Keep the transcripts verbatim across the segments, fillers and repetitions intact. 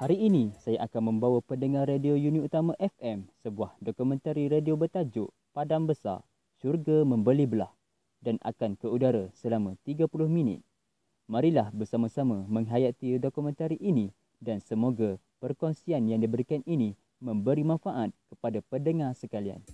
Hari ini saya akan membawa pendengar radio unit utama F M sebuah dokumentari radio bertajuk Padang Besar, Syurga Membeli Belah dan akan ke udara selama tiga puluh minit. Marilah bersama-sama menghayati dokumentari ini dan semoga perkongsian yang diberikan ini memberi manfaat kepada pendengar sekalian.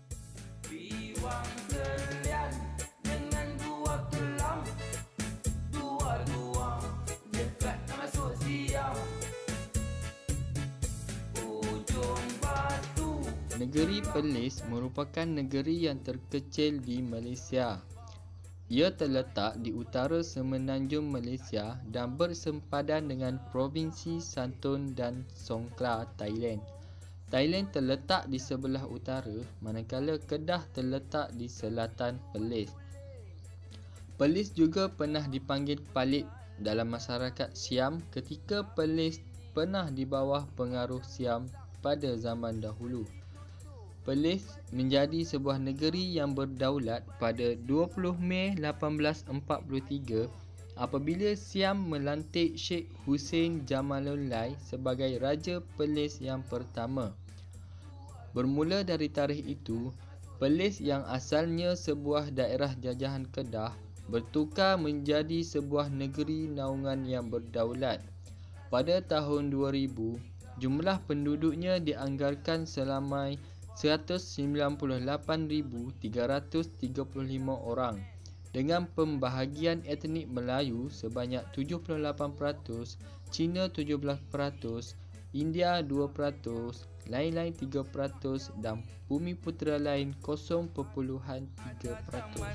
Negeri Perlis merupakan negeri yang terkecil di Malaysia. Ia terletak di utara semenanjung Malaysia dan bersempadan dengan Provinsi Santun dan Songkhla, Thailand. Thailand terletak di sebelah utara, manakala Kedah terletak di selatan Perlis. Perlis juga pernah dipanggil Palit dalam masyarakat Siam ketika Perlis pernah di bawah pengaruh Siam pada zaman dahulu. Perlis menjadi sebuah negeri yang berdaulat pada dua puluh Mei lapan belas empat puluh tiga apabila Siam melantik Sheikh Hussein Jamalullail sebagai Raja Perlis yang pertama. Bermula dari tarikh itu, Perlis yang asalnya sebuah daerah jajahan Kedah bertukar menjadi sebuah negeri naungan yang berdaulat. Pada tahun dua ribu, jumlah penduduknya dianggarkan selamai seratus sembilan puluh lapan ribu tiga ratus tiga puluh lima orang dengan pembahagian etnik Melayu sebanyak tujuh puluh lapan peratus, Cina tujuh belas peratus, India dua peratus, lain-lain tiga peratus dan Bumiputera lain kosong perpuluhan tiga peratus.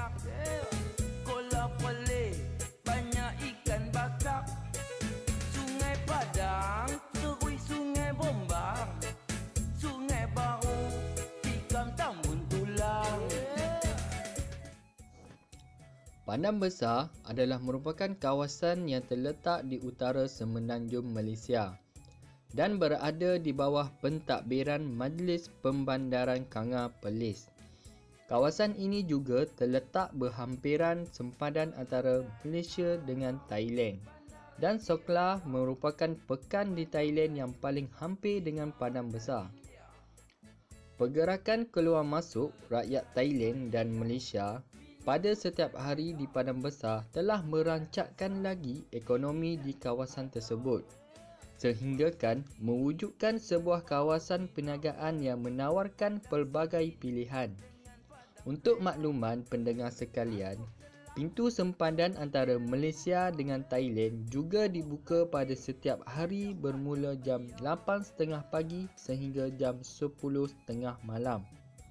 Banyak ikan bakar, Sungai Padang terui Sungai Bombang, Sungai Baru tikam tambun tulang. Padang Besar adalah merupakan kawasan yang terletak di utara semenanjung Malaysia dan berada di bawah pentadbiran Majlis Pembandaran Kanga Perlis. Kawasan ini juga terletak berhampiran sempadan antara Malaysia dengan Thailand dan Songkhla merupakan pekan di Thailand yang paling hampir dengan Padang Besar. Pergerakan keluar masuk rakyat Thailand dan Malaysia pada setiap hari di Padang Besar telah merancakkan lagi ekonomi di kawasan tersebut, sehinggakan mewujudkan sebuah kawasan perniagaan yang menawarkan pelbagai pilihan. Untuk makluman pendengar sekalian, pintu sempadan antara Malaysia dengan Thailand juga dibuka pada setiap hari bermula jam lapan tiga puluh pagi sehingga jam sepuluh tiga puluh malam.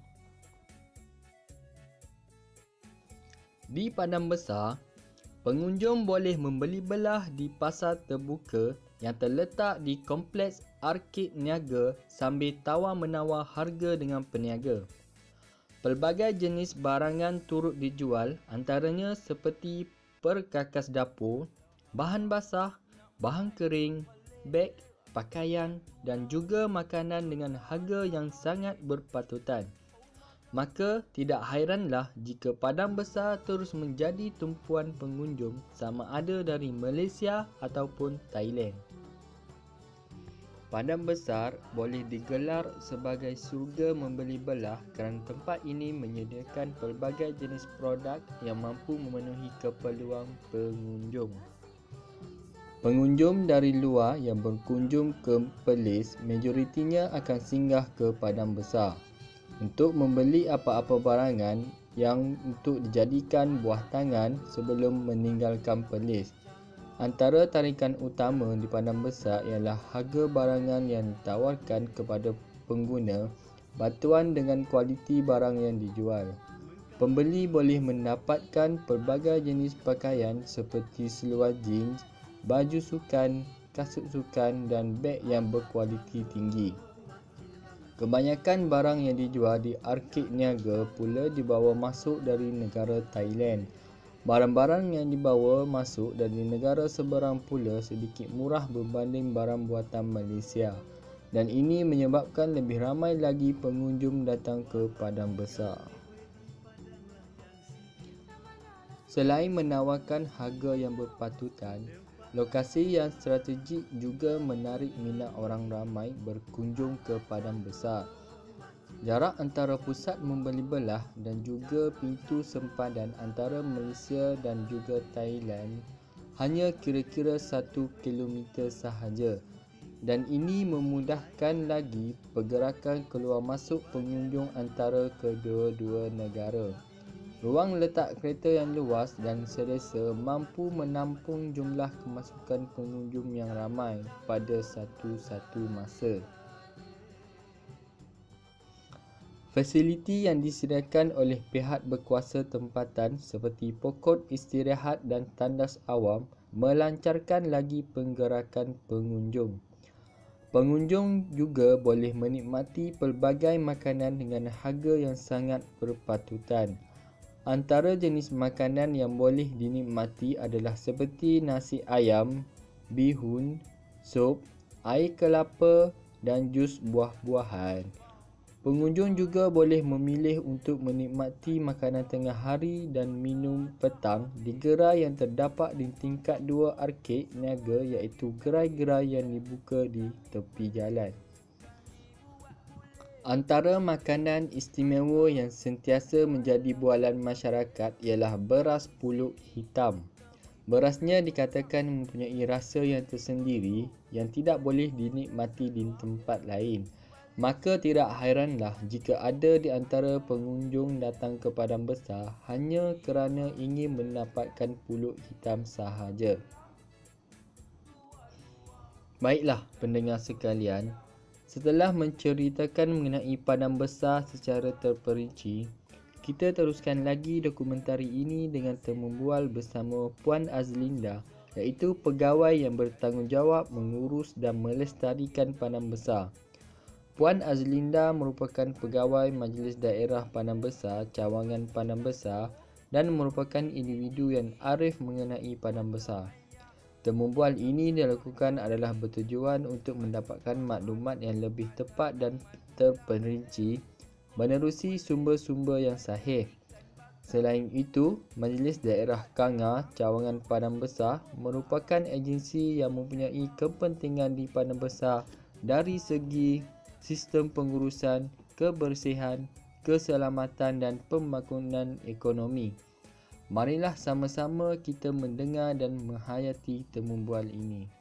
Di Padang Besar, pengunjung boleh membeli belah di pasar terbuka yang terletak di Kompleks Arkid Niaga sambil tawar-menawar harga dengan peniaga. Pelbagai jenis barangan turut dijual, antaranya seperti perkakas dapur, bahan basah, bahan kering, beg, pakaian dan juga makanan dengan harga yang sangat berpatutan. Maka tidak hairanlah jika Padang Besar terus menjadi tumpuan pengunjung sama ada dari Malaysia ataupun Thailand. Padang Besar boleh digelar sebagai syurga membeli belah kerana tempat ini menyediakan pelbagai jenis produk yang mampu memenuhi keperluan pengunjung. Pengunjung dari luar yang berkunjung ke Perlis majoritinya akan singgah ke Padang Besar untuk membeli apa-apa barangan yang untuk dijadikan buah tangan sebelum meninggalkan Perlis. Antara tarikan utama di Padang Besar ialah harga barangan yang ditawarkan kepada pengguna batuan dengan kualiti barang yang dijual. Pembeli boleh mendapatkan pelbagai jenis pakaian seperti seluar jeans, baju sukan, kasut sukan dan beg yang berkualiti tinggi. Kebanyakan barang yang dijual di Arkid Niaga pula dibawa masuk dari negara Thailand. Barang-barang yang dibawa masuk dari negara seberang pula sedikit murah berbanding barang buatan Malaysia dan ini menyebabkan lebih ramai lagi pengunjung datang ke Padang Besar. Selain menawarkan harga yang berpatutan, Lokasi yang strategik juga menarik minat orang ramai berkunjung ke Padang Besar. Jarak antara pusat membeli belah dan juga pintu sempadan antara Malaysia dan juga Thailand hanya kira-kira satu kilometer sahaja, dan ini memudahkan lagi pergerakan keluar masuk pengunjung antara kedua-dua negara. Ruang letak kereta yang luas dan selesa mampu menampung jumlah kemasukan pengunjung yang ramai pada satu-satu masa. Fasiliti yang disediakan oleh pihak berkuasa tempatan seperti pokok istirahat dan tandas awam melancarkan lagi penggerakan pengunjung. Pengunjung juga boleh menikmati pelbagai makanan dengan harga yang sangat berpatutan. Antara jenis makanan yang boleh dinikmati adalah seperti nasi ayam, bihun, sup, air kelapa dan jus buah-buahan. Pengunjung juga boleh memilih untuk menikmati makanan tengah hari dan minum petang di gerai yang terdapat di tingkat dua arkid niaga, iaitu gerai-gerai yang dibuka di tepi jalan. Antara makanan istimewa yang sentiasa menjadi bualan masyarakat ialah beras pulut hitam. Berasnya dikatakan mempunyai rasa yang tersendiri yang tidak boleh dinikmati di tempat lain. Maka tidak hairanlah jika ada di antara pengunjung datang ke Padang Besar hanya kerana ingin mendapatkan pulut hitam sahaja. Baiklah pendengar sekalian, setelah menceritakan mengenai Padang Besar secara terperinci, kita teruskan lagi dokumentari ini dengan temu bual bersama Puan Azlinda, iaitu pegawai yang bertanggungjawab mengurus dan melestarikan Padang Besar. Puan Azlinda merupakan pegawai Majlis Daerah Padang Besar, Cawangan Padang Besar dan merupakan individu yang arif mengenai Padang Besar. Temu bual ini dilakukan adalah bertujuan untuk mendapatkan maklumat yang lebih tepat dan terperinci menerusi sumber-sumber yang sahih. Selain itu, Majlis Daerah Kanga Cawangan Padang Besar merupakan agensi yang mempunyai kepentingan di Padang Besar dari segi sistem pengurusan, kebersihan, keselamatan dan pembangunan ekonomi. Marilah sama-sama kita mendengar dan menghayati temu bual ini.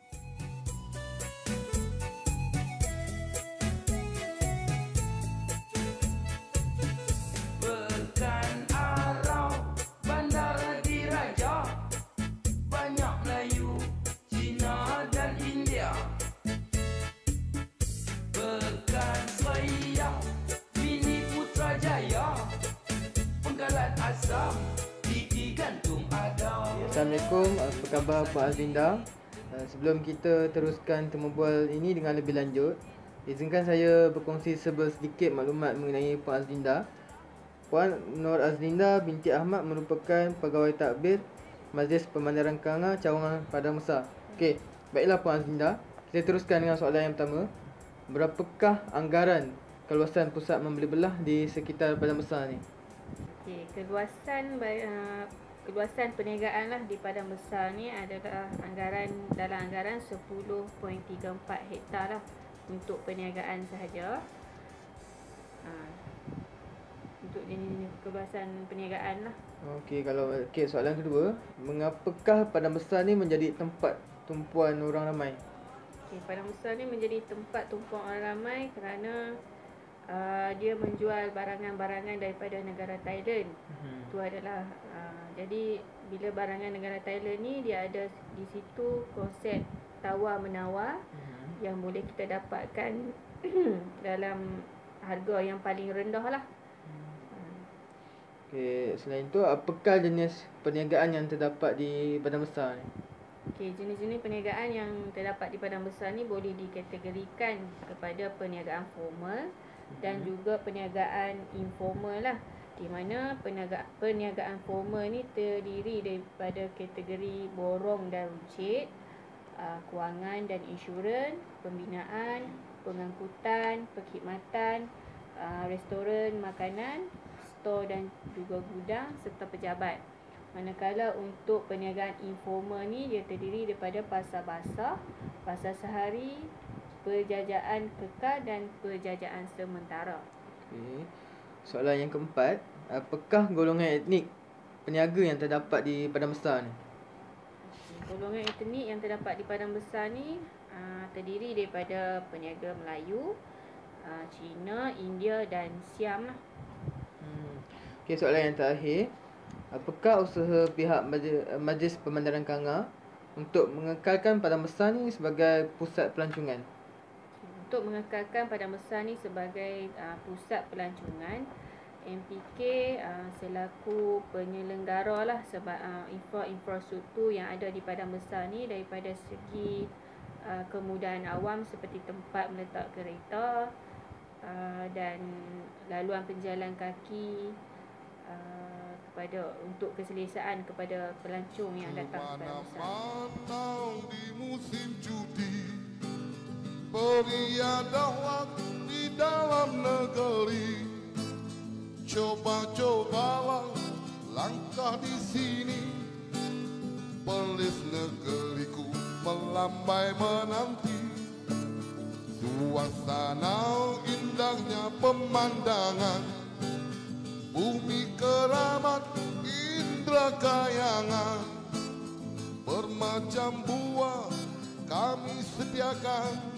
Pekan Arau, Bandar Diraja, banyak Melayu, Cina dan India. Pekan Seraya, Mini Putrajaya, Penggalan Asam, Gigi Gantung ada. Assalamualaikum, apa khabar Puan Azlinda? Uh, Sebelum kita teruskan temu bual ini dengan lebih lanjut, izinkan saya berkongsi sebel sedikit maklumat mengenai Puan Azlinda. Puan Nur Azlinda binti Ahmad merupakan pegawai tadbir Majlis Pemandaran Kanga Cawangan Padang Besar. Okey, baiklah Puan Azlinda, kita teruskan dengan soalan yang pertama. Berapakah anggaran keluasan pusat membeli belah di sekitar Padang Besar ni? Okey, keluasan uh, keluasan perniagaan lah di Padang Besar ni adalah anggaran dalam anggaran sepuluh perpuluhan tiga empat hektar lah untuk perniagaan sahaja. Ha, untuk ini keluasan perniagaan lah. Okey, kalau okey, soalan kedua, mengapakah Padang Besar ni menjadi tempat tumpuan orang ramai? Okey, Padang Besar ni menjadi tempat tumpuan orang ramai kerana uh, dia menjual barangan-barangan daripada negara Thailand. Hmm. Itu adalah uh, jadi bila barangan negara Thailand ni dia ada di situ konsep tawar menawar Hmm. yang boleh kita dapatkan dalam harga yang paling rendah lah. Okey, selain itu apakah jenis perniagaan yang terdapat di Padang Besar ni? Okey, jenis-jenis perniagaan yang terdapat di Padang Besar ni boleh dikategorikan kepada perniagaan formal dan juga perniagaan informal lah. Di mana perniagaan, perniagaan formal ni terdiri daripada kategori borong dan runcit, uh, kewangan dan insurans, pembinaan, pengangkutan, perkhidmatan, uh, restoran makanan, stor dan juga gudang serta pejabat. Manakala untuk perniagaan informal ni dia terdiri daripada pasar basah, pasar sehari, perjajaan kekal dan perjajaan sementara. Okey. Soalan yang keempat, apakah golongan etnik peniaga yang terdapat di Padang Besar ni? Golongan etnik yang terdapat di Padang Besar ni uh, terdiri daripada peniaga Melayu, uh, Cina, India dan Siam lah. Hmm. Okey, soalan yang terakhir, apakah usaha pihak Majlis, Majlis Pemandaran Kanga untuk mengekalkan Padang Besar ni sebagai pusat pelancongan? Untuk mengekalkan Padang Besar ni sebagai uh, pusat pelancongan, M P K uh, selaku penyelenggara lah sebab uh, infra-infrastruktur yang ada di Padang Besar ni daripada segi uh, kemudahan awam seperti tempat meletak kereta uh, dan laluan penjalan kaki uh, kepada untuk keselesaan kepada pelancong yang datang ke Padang Besar. Di musim cuti beriadalah di dalam negeri. Coba-cobalah langkah di sini, pelis negeriku melambai menanti. Suasana indahnya pemandangan, bumi keramat indra kayangan, bermacam buah kami sediakan.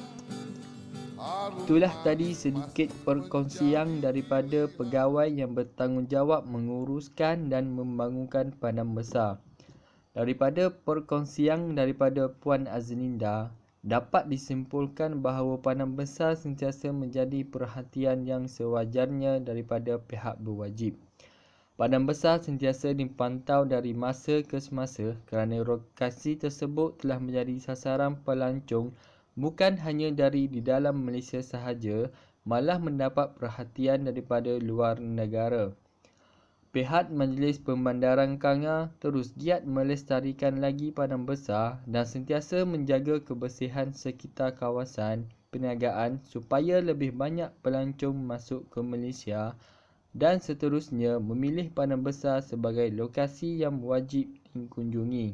Itulah tadi sedikit perkongsian daripada pegawai yang bertanggungjawab menguruskan dan membangunkan Padang Besar. Daripada perkongsian daripada Puan Azlinda, dapat disimpulkan bahawa Padang Besar sentiasa menjadi perhatian yang sewajarnya daripada pihak berwajib. Padang Besar sentiasa dipantau dari masa ke semasa kerana lokasi tersebut telah menjadi sasaran pelancong bukan hanya dari di dalam Malaysia sahaja, malah mendapat perhatian daripada luar negara. Pihak Majlis Pemandaran Kanga terus giat melestarikan lagi Padang Besar dan sentiasa menjaga kebersihan sekitar kawasan perniagaan supaya lebih banyak pelancong masuk ke Malaysia dan seterusnya memilih Padang Besar sebagai lokasi yang wajib dikunjungi.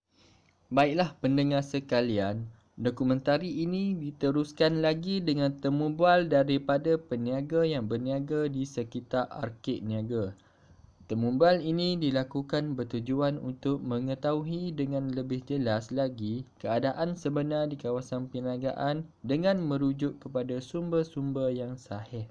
Baiklah pendengar sekalian, dokumentari ini diteruskan lagi dengan temu bual daripada peniaga yang berniaga di sekitar Arkid Niaga. Temu bual ini dilakukan bertujuan untuk mengetahui dengan lebih jelas lagi keadaan sebenar di kawasan perniagaan dengan merujuk kepada sumber-sumber yang sahih.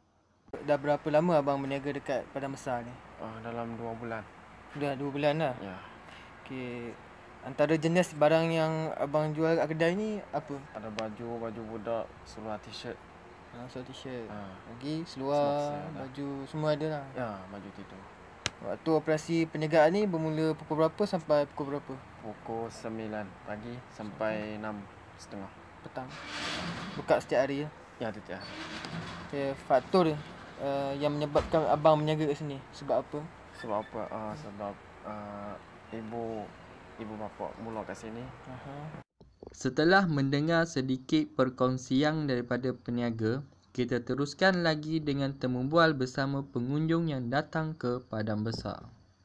Dah berapa lama abang berniaga dekat Padang Besar ni? Oh, dalam dua bulan. Dah dua bulan dah? Ya. Okey. Antara jenis barang yang abang jual kat kedai ni apa? Ada baju, baju budak, seluar t-shirt. Ha, seluar t-shirt. Ha. Lagi seluar, Seluar baju semua ada lah. Ya, baju tidur. Waktu operasi perniagaan ni bermula pukul berapa sampai pukul berapa? Pukul sembilan pagi sampai enam setengah Petang. Buka setiap hari ya? Ya, tiap hari. Okay, faktor uh, yang menyebabkan abang berniaga kat sini sebab apa? Sebab apa? Uh, sebab uh, ibu ibu bapa mula kat sini. Aha. Setelah mendengar sedikit perkongsian daripada peniaga, kita teruskan lagi dengan temu bual bersama pengunjung yang datang ke Padang Besar.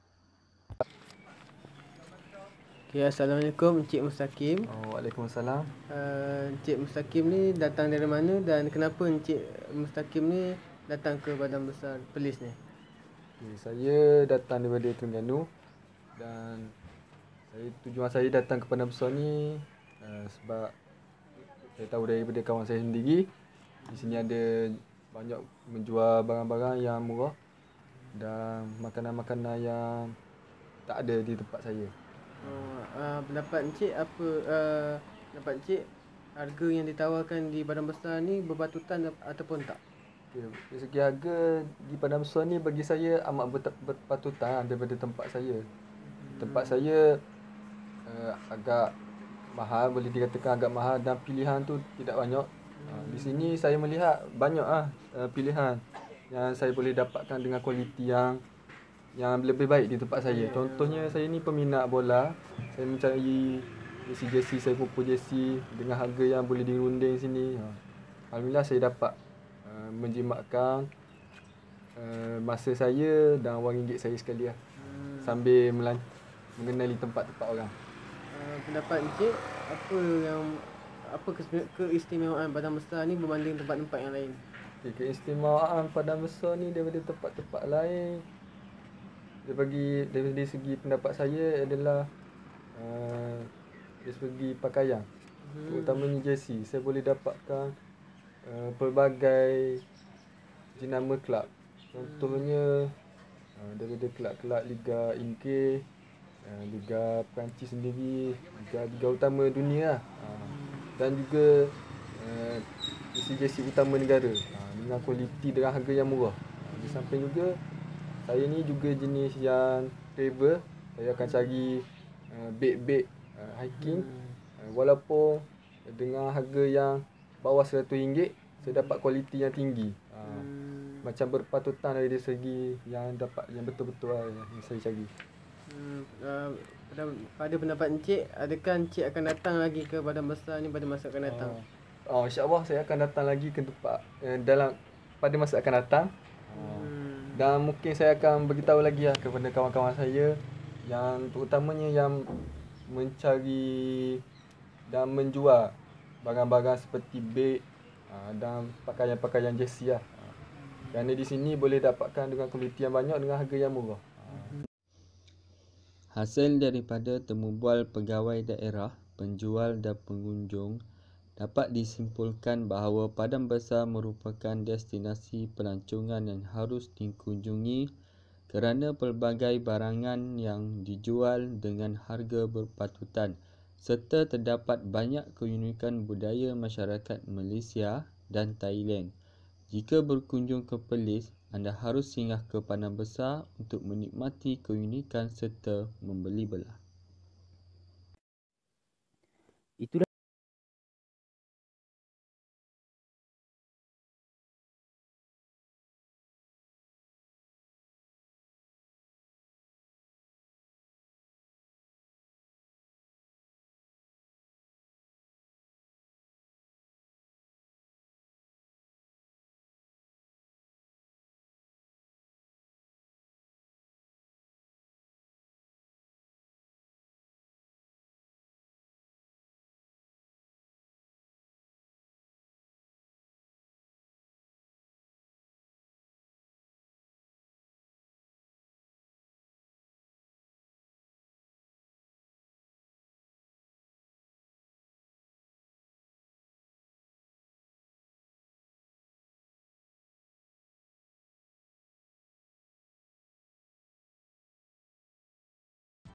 Okay, Assalamualaikum Encik Mustaqim. Oh, Waalaikumsalam. Uh, Encik Mustaqim ni datang dari mana dan kenapa Encik Mustaqim ni datang ke Padang Besar Perlis ni? Okay, saya datang daripada Terengganu dan saya tujuan saya datang ke Padang Besar ni uh, sebab saya tahu daripada kawan saya sendiri di sini ada banyak menjual barang-barang yang murah dan makanan-makanan yang tak ada di tempat saya. Oh, uh, pendapat Encik apa uh, pendapat Encik harga yang ditawarkan di Padang Besar ni berpatutan ataupun tak? Okay, dari segi harga di Padang Besar ni bagi saya amat ber- berpatutan daripada tempat saya. Tempat saya uh, agak mahal, boleh dikatakan agak mahal dan pilihan tu tidak banyak. Uh, di sini saya melihat banyak ah uh, pilihan yang saya boleh dapatkan dengan kualiti yang yang lebih baik di tempat saya. Contohnya saya ni peminat bola, saya mencari jersey-jersey, saya pupuk jersey dengan harga yang boleh dirunding sini. Uh, Alhamdulillah saya dapat uh, menjimatkan uh, masa saya dan wang ringgit saya sekali lah. Hmm. sambil melan- mengenali tempat-tempat orang. Uh, pendapat Encik, apa yang apa kes- keistimewaan Padang Besar ni berbanding tempat-tempat yang lain? Okay, keistimewaan Padang Besar ni daripada tempat-tempat lain, dari bagi dari segi pendapat saya adalah uh, dari segi pakaian, hmm. terutamanya jersey. Saya boleh dapatkan uh, pelbagai jenama kelab. Contohnya uh, daripada kelab-kelab Liga Ingke, uh, Liga Perancis sendiri, Liga, Liga utama dunia lah. Uh, dan juga uh, jersey-jersey utama negara uh, dengan kualiti dengan harga yang murah. Uh, di samping juga saya ni juga jenis yang travel. Saya akan cari uh, beg-beg uh, hiking, uh, walaupun dengan harga yang bawah seratus ringgit, saya dapat kualiti yang tinggi. Uh, hmm. Macam berpatutan dari segi yang dapat yang betul-betul lah yang saya cari. Hmm, uh, pada, pada pendapat Encik, adakah Encik akan datang lagi ke Padang Besar ni pada masa akan datang? Uh, oh, insya-Allah saya akan datang lagi ke tempat uh, dalam pada masa akan datang. Uh, hmm. Dan mungkin saya akan beritahu lagi lah kepada kawan-kawan saya yang terutamanya yang mencari dan menjual barang-barang seperti beg uh, dan pakaian-pakaian jersey lah. Uh, kerana di sini boleh dapatkan dengan kualiti yang banyak dengan harga yang murah. Uh. Hasil daripada temubual pegawai daerah, penjual dan pengunjung, dapat disimpulkan bahawa Padang Besar merupakan destinasi pelancongan yang harus dikunjungi kerana pelbagai barangan yang dijual dengan harga berpatutan serta terdapat banyak keunikan budaya masyarakat Malaysia dan Thailand. Jika berkunjung ke Perlis, anda harus singgah ke Padang Besar untuk menikmati keunikan serta membeli belah. Itulah